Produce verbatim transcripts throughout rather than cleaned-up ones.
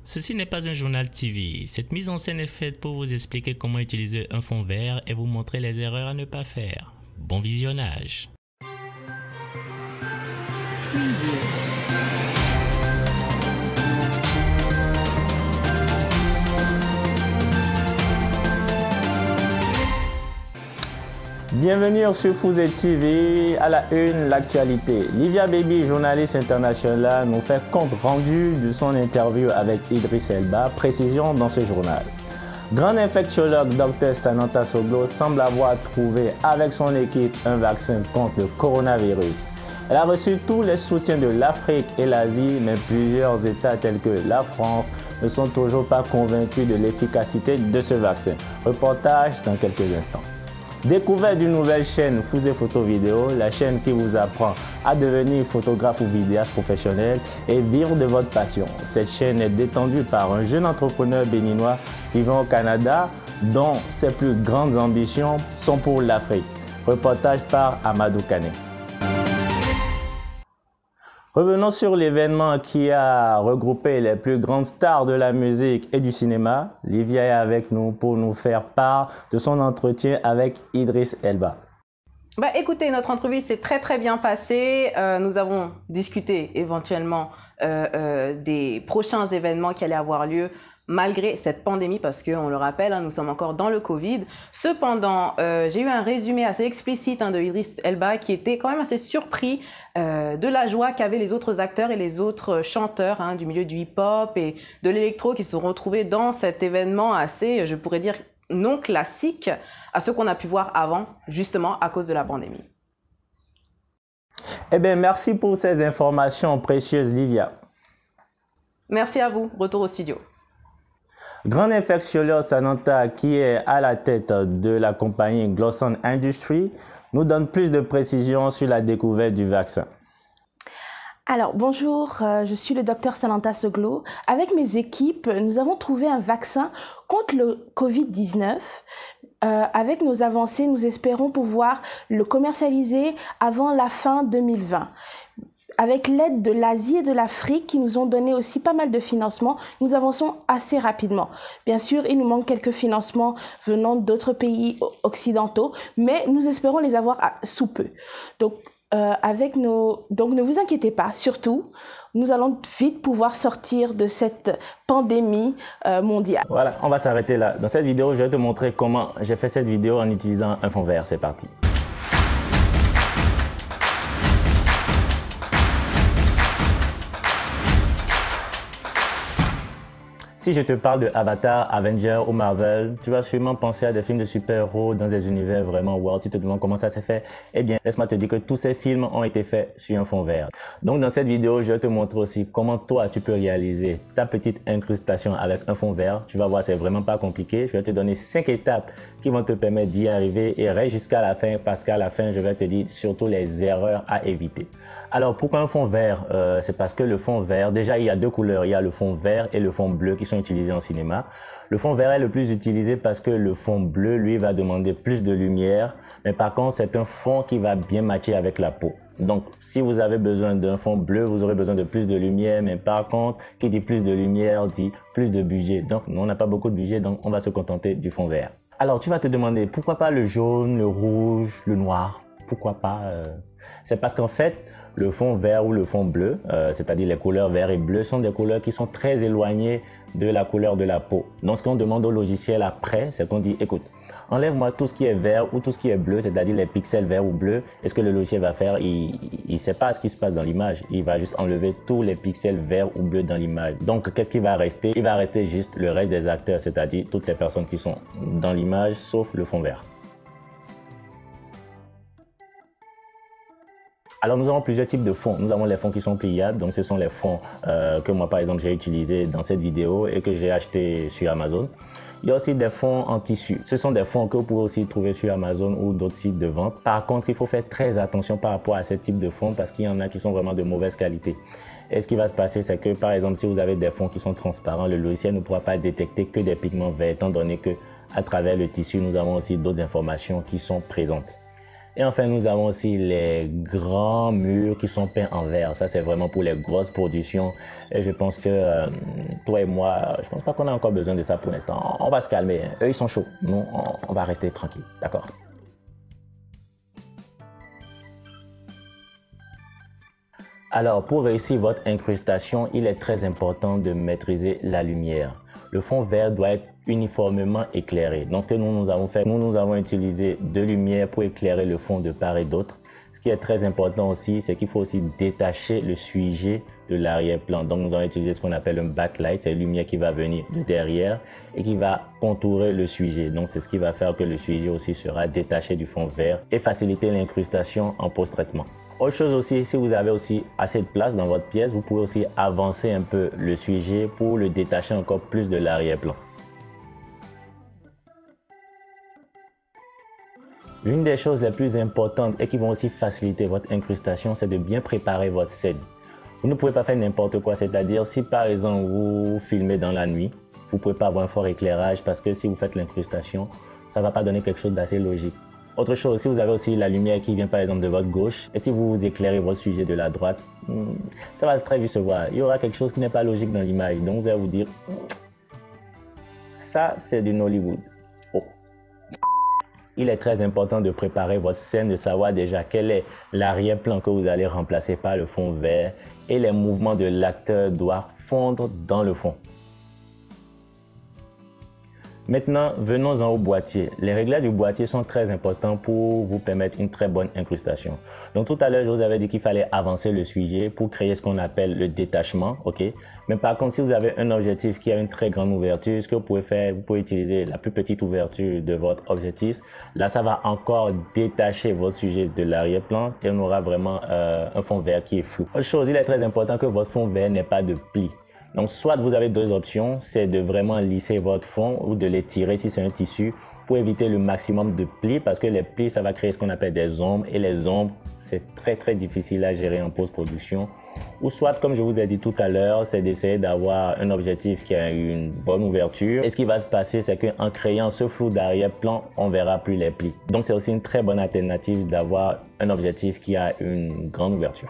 Ceci n'est pas un journal T V. Cette mise en scène est faite pour vous expliquer comment utiliser un fond vert et vous montrer les erreurs à ne pas faire. Bon visionnage. Bienvenue sur Fusée T V, à la une, l'actualité. Livia Baby, journaliste internationale, nous fait compte rendu de son interview avec Idriss Elba, précision dans ce journal. Grand infectiologue Dr Sananta Soglo semble avoir trouvé avec son équipe un vaccin contre le coronavirus. Elle a reçu tous les soutiens de l'Afrique et l'Asie, mais plusieurs États tels que la France ne sont toujours pas convaincus de l'efficacité de ce vaccin. Reportage dans quelques instants. Découverte d'une nouvelle chaîne Fusée Photo Vidéo, la chaîne qui vous apprend à devenir photographe ou vidéaste professionnel et vivre de votre passion. Cette chaîne est détendue par un jeune entrepreneur béninois vivant au Canada dont ses plus grandes ambitions sont pour l'Afrique. Reportage par Amadou Kane. Revenons sur l'événement qui a regroupé les plus grandes stars de la musique et du cinéma. Livia est avec nous pour nous faire part de son entretien avec Idriss Elba. Bah, écoutez, notre entrevue s'est très très bien passée. Euh, nous avons discuté éventuellement euh, euh, des prochains événements qui allaient avoir lieu malgré cette pandémie, parce qu'on le rappelle, hein, nous sommes encore dans le Covid. Cependant, euh, j'ai eu un résumé assez explicite hein, de Idriss Elba qui était quand même assez surpris euh, de la joie qu'avaient les autres acteurs et les autres chanteurs hein, du milieu du hip-hop et de l'électro qui se sont retrouvés dans cet événement assez, je pourrais dire, non classique à ce qu'on a pu voir avant, justement à cause de la pandémie. Eh bien, merci pour ces informations précieuses, Livia. Merci à vous. Retour au studio. Grand infectiologue Sananta, qui est à la tête de la compagnie Glosson Industries, nous donne plus de précisions sur la découverte du vaccin. Alors, bonjour, euh, je suis le docteur Sananta Soglo. Avec mes équipes, nous avons trouvé un vaccin contre le Covid dix-neuf. Euh, avec nos avancées, nous espérons pouvoir le commercialiser avant la fin deux mille vingt. Avec l'aide de l'Asie et de l'Afrique qui nous ont donné aussi pas mal de financements, nous avançons assez rapidement. Bien sûr, il nous manque quelques financements venant d'autres pays occidentaux, mais nous espérons les avoir sous peu. Donc, euh, avec nos... Donc ne vous inquiétez pas, surtout, nous allons vite pouvoir sortir de cette pandémie euh, mondiale. Voilà, on va s'arrêter là. Dans cette vidéo, je vais te montrer comment j'ai fait cette vidéo en utilisant un fond vert. C'est parti. Si je te parle de Avatar, Avengers ou Marvel, tu vas sûrement penser à des films de super-héros dans des univers vraiment wow. Tu te demandes comment ça s'est fait. Eh bien, laisse-moi te dire que tous ces films ont été faits sur un fond vert. Donc, dans cette vidéo, je vais te montrer aussi comment toi, tu peux réaliser ta petite incrustation avec un fond vert. Tu vas voir, c'est vraiment pas compliqué. Je vais te donner cinq étapes qui vont te permettre d'y arriver et reste jusqu'à la fin parce qu'à la fin, je vais te dire surtout les erreurs à éviter. Alors, pourquoi un fond vert? euh, C'est parce que le fond vert, déjà, il y a deux couleurs. Il y a le fond vert et le fond bleu qui sont utilisés en cinéma. Le fond vert est le plus utilisé parce que le fond bleu, lui, va demander plus de lumière. Mais par contre, c'est un fond qui va bien matcher avec la peau. Donc, si vous avez besoin d'un fond bleu, vous aurez besoin de plus de lumière. Mais par contre, qui dit plus de lumière, dit plus de budget. Donc, nous, on n'a pas beaucoup de budget, donc on va se contenter du fond vert. Alors, tu vas te demander, pourquoi pas le jaune, le rouge, le noir? Pourquoi pas euh... C'est parce qu'en fait, le fond vert ou le fond bleu, euh, c'est-à-dire les couleurs vert et bleu, sont des couleurs qui sont très éloignées de la couleur de la peau. Donc, ce qu'on demande au logiciel après, c'est qu'on dit, écoute, enlève-moi tout ce qui est vert ou tout ce qui est bleu, c'est-à-dire les pixels verts ou bleus. Et ce que le logiciel va faire, il ne sait pas ce qui se passe dans l'image. Il va juste enlever tous les pixels verts ou bleus dans l'image. Donc, qu'est-ce qui va rester? Il va rester juste le reste des acteurs, c'est-à-dire toutes les personnes qui sont dans l'image, sauf le fond vert. Alors, nous avons plusieurs types de fonds. Nous avons les fonds qui sont pliables. Donc, ce sont les fonds euh, que moi, par exemple, j'ai utilisés dans cette vidéo et que j'ai achetés sur Amazon. Il y a aussi des fonds en tissu. Ce sont des fonds que vous pouvez aussi trouver sur Amazon ou d'autres sites de vente. Par contre, il faut faire très attention par rapport à ce type de fonds parce qu'il y en a qui sont vraiment de mauvaise qualité. Et ce qui va se passer, c'est que, par exemple, si vous avez des fonds qui sont transparents, le logiciel ne pourra pas détecter que des pigments verts, étant donné que à travers le tissu, nous avons aussi d'autres informations qui sont présentes. Et enfin, nous avons aussi les grands murs qui sont peints en vert. Ça, c'est vraiment pour les grosses productions. Et je pense que euh, toi et moi, je pense pas qu'on a encore besoin de ça pour l'instant. On va se calmer. Eux, ils sont chauds. Nous, on, on va rester tranquille. D'accord? Alors, pour réussir votre incrustation, il est très important de maîtriser la lumière. Le fond vert doit être uniformément éclairé. Donc, ce que nous, nous avons fait, nous, nous avons utilisé de lumière pour éclairer le fond de part et d'autre. Ce qui est très important aussi, c'est qu'il faut aussi détacher le sujet de l'arrière-plan. Donc, nous avons utilisé ce qu'on appelle un backlight. C'est une lumière qui va venir de derrière et qui va contourer le sujet. Donc, c'est ce qui va faire que le sujet aussi sera détaché du fond vert et faciliter l'incrustation en post-traitement. Autre chose aussi, si vous avez aussi assez de place dans votre pièce, vous pouvez aussi avancer un peu le sujet pour le détacher encore plus de l'arrière-plan. L'une des choses les plus importantes et qui vont aussi faciliter votre incrustation, c'est de bien préparer votre scène. Vous ne pouvez pas faire n'importe quoi, c'est-à-dire si par exemple vous filmez dans la nuit, vous ne pouvez pas avoir un fort éclairage parce que si vous faites l'incrustation, ça ne va pas donner quelque chose d'assez logique. Autre chose, si vous avez aussi la lumière qui vient par exemple de votre gauche, et si vous éclairez votre sujet de la droite, ça va très vite se voir. Il y aura quelque chose qui n'est pas logique dans l'image. Donc vous allez vous dire, ça c'est du Nollywood. Oh. Il est très important de préparer votre scène, de savoir déjà quel est l'arrière-plan que vous allez remplacer par le fond vert et les mouvements de l'acteur doivent fondre dans le fond. Maintenant, venons-en au boîtier. Les réglages du boîtier sont très importants pour vous permettre une très bonne incrustation. Donc tout à l'heure, je vous avais dit qu'il fallait avancer le sujet pour créer ce qu'on appelle le détachement, ok? Mais par contre, si vous avez un objectif qui a une très grande ouverture, ce que vous pouvez faire, vous pouvez utiliser la plus petite ouverture de votre objectif. Là, ça va encore détacher votre sujet de l'arrière-plan et on aura vraiment euh, un fond vert qui est flou. Autre chose, il est très important que votre fond vert n'ait pas de plis. Donc, soit vous avez deux options, c'est de vraiment lisser votre fond ou de l'étirer si c'est un tissu pour éviter le maximum de plis parce que les plis, ça va créer ce qu'on appelle des ombres et les ombres, c'est très très difficile à gérer en post-production. Ou soit, comme je vous ai dit tout à l'heure, c'est d'essayer d'avoir un objectif qui a une bonne ouverture. Et ce qui va se passer, c'est qu'en créant ce flou d'arrière-plan, on ne verra plus les plis. Donc, c'est aussi une très bonne alternative d'avoir un objectif qui a une grande ouverture.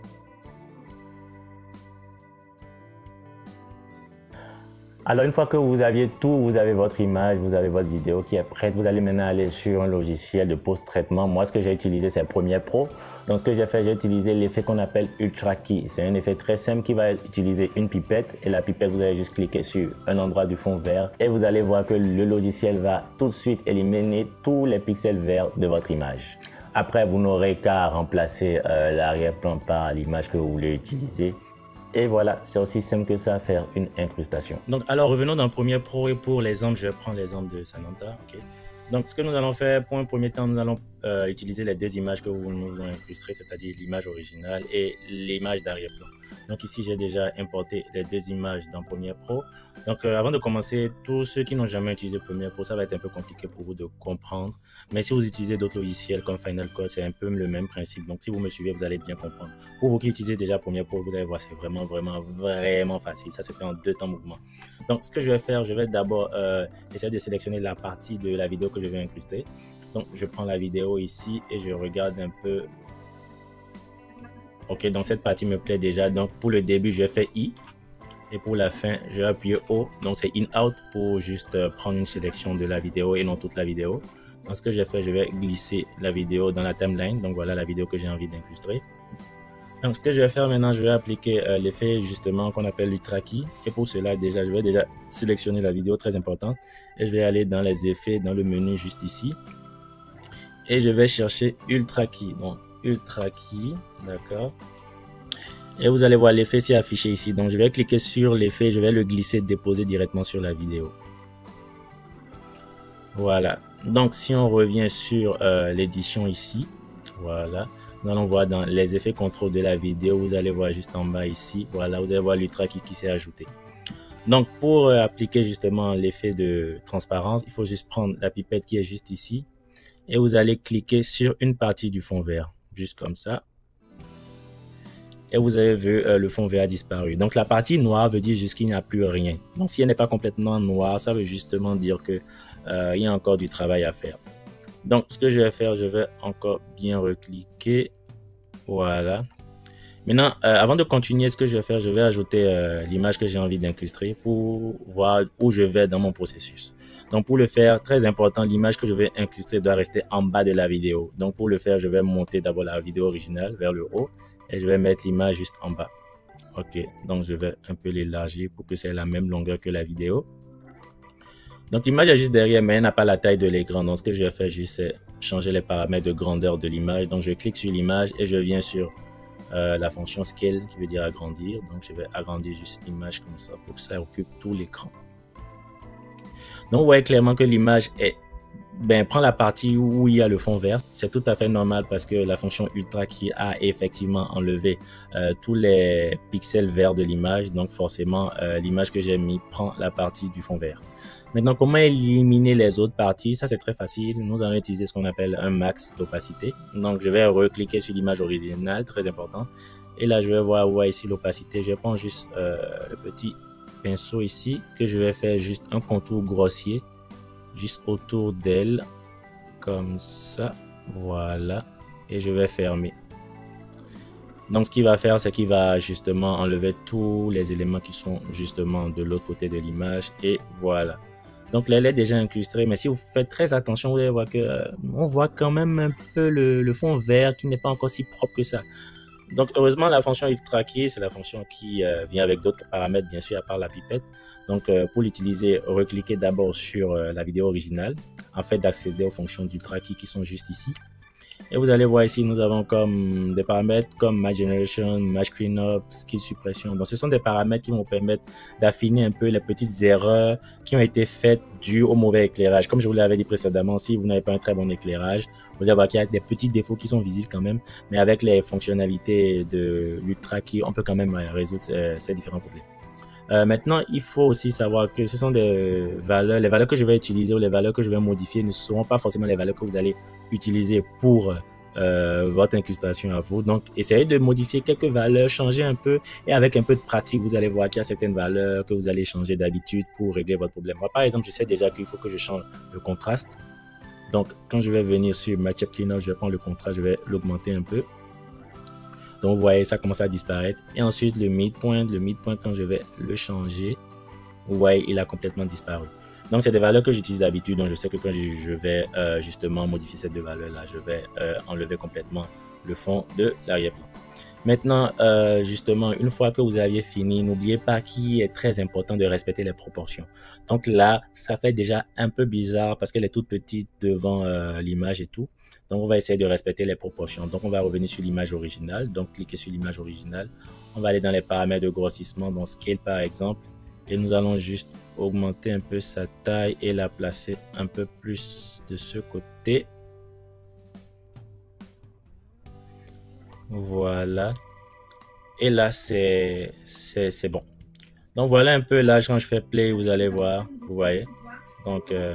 Alors une fois que vous aviez tout, vous avez votre image, vous avez votre vidéo qui est prête, vous allez maintenant aller sur un logiciel de post-traitement. Moi, ce que j'ai utilisé, c'est Premiere Pro. Donc ce que j'ai fait, j'ai utilisé l'effet qu'on appelle Ultra Key. C'est un effet très simple qui va utiliser une pipette et la pipette, vous allez juste cliquer sur un endroit du fond vert et vous allez voir que le logiciel va tout de suite éliminer tous les pixels verts de votre image. Après, vous n'aurez qu'à remplacer euh, l'arrière-plan par l'image que vous voulez utiliser. Et voilà, c'est aussi simple que ça, faire une incrustation. Donc, alors revenons dans Premiere Pro et pour l'exemple, je vais prendre l'exemple de Samantha. Okay. Donc, ce que nous allons faire, pour un premier temps, nous allons euh, utiliser les deux images que vous nous voulons incruster, c'est-à-dire l'image originale et l'image d'arrière-plan. Donc ici, j'ai déjà importé les deux images dans Premiere Pro. Donc euh, avant de commencer, tous ceux qui n'ont jamais utilisé Premiere Pro, ça va être un peu compliqué pour vous de comprendre. Mais si vous utilisez d'autres logiciels comme Final Cut, c'est un peu le même principe. Donc si vous me suivez, vous allez bien comprendre. Pour vous qui utilisez déjà Premiere Pro, vous allez voir, c'est vraiment, vraiment, vraiment facile. Ça se fait en deux temps mouvement. Donc ce que je vais faire, je vais d'abord euh, essayer de sélectionner la partie de la vidéo que je vais incruster. Donc je prends la vidéo ici et je regarde un peu. Ok, donc cette partie me plaît déjà. Donc pour le début, je fais I. Et pour la fin, je vais appuyer O. Donc c'est In-Out pour juste prendre une sélection de la vidéo et non toute la vidéo. Donc ce que j'ai fait, je vais glisser la vidéo dans la timeline. Donc voilà la vidéo que j'ai envie d'incruster. Donc ce que je vais faire maintenant, je vais appliquer euh, l'effet justement qu'on appelle Ultra Key. Et pour cela, déjà, je vais déjà sélectionner la vidéo, très importante. Et je vais aller dans les effets, dans le menu juste ici. Et je vais chercher Ultra Key. Donc Ultra Key, d'accord. Et vous allez voir l'effet s'est affiché ici. Donc je vais cliquer sur l'effet, je vais le glisser, déposer directement sur la vidéo. Voilà. Donc si on revient sur euh, l'édition ici, voilà. Nous allons voir dans les effets contrôle de la vidéo, vous allez voir juste en bas ici, voilà, vous allez voir l'Ultra Key qui s'est ajouté. Donc pour euh, appliquer justement l'effet de transparence, il faut juste prendre la pipette qui est juste ici et vous allez cliquer sur une partie du fond vert, juste comme ça. Et vous avez vu euh, le fond vert a disparu. Donc la partie noire veut dire juste qu'il n'y a plus rien. Donc si elle n'est pas complètement noire, ça veut justement dire que euh, il y a encore du travail à faire. Donc, ce que je vais faire, je vais encore bien recliquer. Voilà. Maintenant, euh, avant de continuer, ce que je vais faire, je vais ajouter euh, l'image que j'ai envie d'incrustrer pour voir où je vais dans mon processus. Donc, pour le faire, très important, l'image que je vais incruster doit rester en bas de la vidéo. Donc, pour le faire, je vais monter d'abord la vidéo originale vers le haut et je vais mettre l'image juste en bas. Ok, donc je vais un peu l'élargir pour que c'est la même longueur que la vidéo. Donc, l'image est juste derrière, mais elle n'a pas la taille de l'écran. Donc, ce que je vais faire juste, c'est changer les paramètres de grandeur de l'image. Donc, je clique sur l'image et je viens sur euh, la fonction Scale, qui veut dire agrandir. Donc, je vais agrandir juste l'image comme ça pour que ça occupe tout l'écran. Donc, vous voyez clairement que l'image est, ben, prend la partie où il y a le fond vert. C'est tout à fait normal parce que la fonction Ultra qui a effectivement enlevé euh, tous les pixels verts de l'image. Donc, forcément, euh, l'image que j'ai mis prend la partie du fond vert. Maintenant, comment éliminer les autres parties? Ça, c'est très facile. Nous allons utiliser ce qu'on appelle un max d'opacité. Donc, je vais recliquer sur l'image originale, très important. Et là, je vais voir où est ici l'opacité. Je prends juste euh, le petit pinceau ici, que je vais faire juste un contour grossier, juste autour d'elle, comme ça. Voilà. Et je vais fermer. Donc, ce qu'il va faire, c'est qu'il va justement enlever tous les éléments qui sont justement de l'autre côté de l'image. Et voilà. Donc, là, elle est déjà incrustée, mais si vous faites très attention, vous allez voir que euh, on voit quand même un peu le, le fond vert qui n'est pas encore si propre que ça. Donc, heureusement, la fonction Ultra Key, c'est la fonction qui euh, vient avec d'autres paramètres, bien sûr, à part la pipette. Donc, euh, pour l'utiliser, recliquez d'abord sur euh, la vidéo originale, afin d'accéder aux fonctions d'Ultra Key qui sont juste ici. Et vous allez voir ici, nous avons comme des paramètres comme Match Generation, Match Cleanup, Skill Suppression. Donc, ce sont des paramètres qui vont permettre d'affiner un peu les petites erreurs qui ont été faites dues au mauvais éclairage. Comme je vous l'avais dit précédemment, si vous n'avez pas un très bon éclairage, vous allez voir qu'il y a des petits défauts qui sont visibles quand même. Mais avec les fonctionnalités de l'Ultra Key, on peut quand même résoudre ces, ces différents problèmes. Euh, maintenant, il faut aussi savoir que ce sont des valeurs, les valeurs que je vais utiliser ou les valeurs que je vais modifier ne seront pas forcément les valeurs que vous allez utiliser pour euh, votre incrustation à vous. Donc, essayez de modifier quelques valeurs, changer un peu et avec un peu de pratique, vous allez voir qu'il y a certaines valeurs que vous allez changer d'habitude pour régler votre problème. Moi, par exemple, je sais déjà qu'il faut que je change le contraste. Donc, quand je vais venir sur Matchup Cleanup, je vais prendre le contraste, je vais l'augmenter un peu. Donc, vous voyez, ça commence à disparaître. Et ensuite, le midpoint, le midpoint, quand je vais le changer, vous voyez, il a complètement disparu. Donc, c'est des valeurs que j'utilise d'habitude. Donc, je sais que quand je vais euh, justement modifier ces deux valeurs-là, je vais euh, enlever complètement le fond de l'arrière-plan. Maintenant, euh, justement, une fois que vous aviez fini, n'oubliez pas qu'il est très important de respecter les proportions. Donc là, ça fait déjà un peu bizarre parce qu'elle est toute petite devant euh, l'image et tout. Donc, on va essayer de respecter les proportions. Donc, on va revenir sur l'image originale. Donc, cliquez sur l'image originale. On va aller dans les paramètres de grossissement, dans Scale par exemple. Et nous allons juste augmenter un peu sa taille et la placer un peu plus de ce côté. Voilà. Et là, c'est c'est bon. Donc, voilà un peu là, quand je fais play, vous allez voir. Vous voyez. Donc, euh,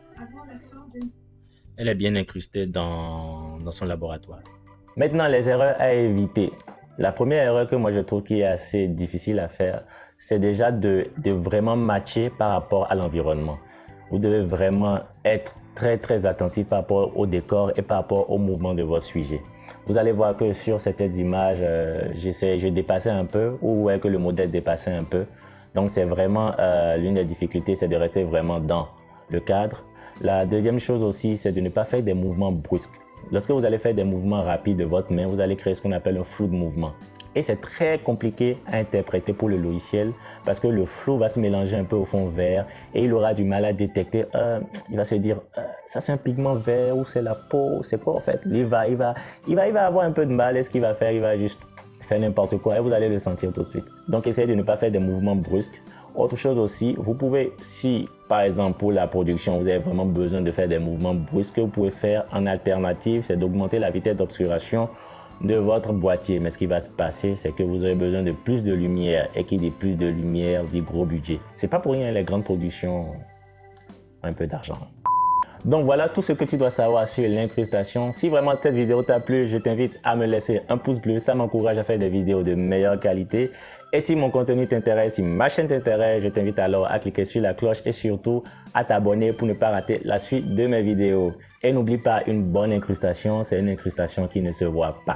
elle est bien incrustée dans, dans son laboratoire. Maintenant, les erreurs à éviter. La première erreur que moi je trouve qui est assez difficile à faire, c'est déjà de, de vraiment matcher par rapport à l'environnement. Vous devez vraiment être très très attentif par rapport au décor et par rapport au mouvement de votre sujet. Vous allez voir que sur certaines images, euh, j'essaie, je dépassais un peu ou ouais, que le modèle dépassait un peu. Donc c'est vraiment euh, l'une des difficultés, c'est de rester vraiment dans le cadre. La deuxième chose aussi, c'est de ne pas faire des mouvements brusques. Lorsque vous allez faire des mouvements rapides de votre main, vous allez créer ce qu'on appelle un flou de mouvement. Et c'est très compliqué à interpréter pour le logiciel parce que le flou va se mélanger un peu au fond vert et il aura du mal à détecter. Euh, il va se dire, euh, ça c'est un pigment vert ou c'est la peau, c'est quoi en fait? Il va, il, va, il, va, il va avoir un peu de mal et ce qu'il va faire, il va juste faire n'importe quoi et vous allez le sentir tout de suite. Donc essayez de ne pas faire des mouvements brusques. Autre chose aussi, vous pouvez, si par exemple pour la production, vous avez vraiment besoin de faire des mouvements brusques, que vous pouvez faire en alternative, c'est d'augmenter la vitesse d'obscuration de votre boîtier. Mais ce qui va se passer, c'est que vous aurez besoin de plus de lumière et qui dit plus de lumière dit gros budget. C'est pas pour rien les grandes productions ont un peu d'argent. Donc voilà tout ce que tu dois savoir sur l'incrustation. Si vraiment cette vidéo t'a plu, je t'invite à me laisser un pouce bleu. Ça m'encourage à faire des vidéos de meilleure qualité. Et si mon contenu t'intéresse, si ma chaîne t'intéresse, je t'invite alors à cliquer sur la cloche et surtout à t'abonner pour ne pas rater la suite de mes vidéos. Et n'oublie pas, une bonne incrustation, c'est une incrustation qui ne se voit pas.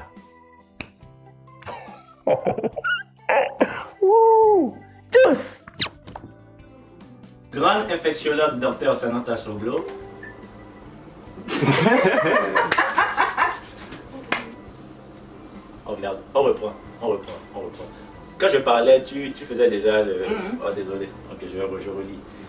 Wouh! Tchuss! Grande infectiologue docteur Samantha Soglo. Oh regarde, on reprend, on reprend, on reprend. Quand je parlais, tu, tu faisais déjà le... Mm-hmm. Oh désolé, ok je, je relis.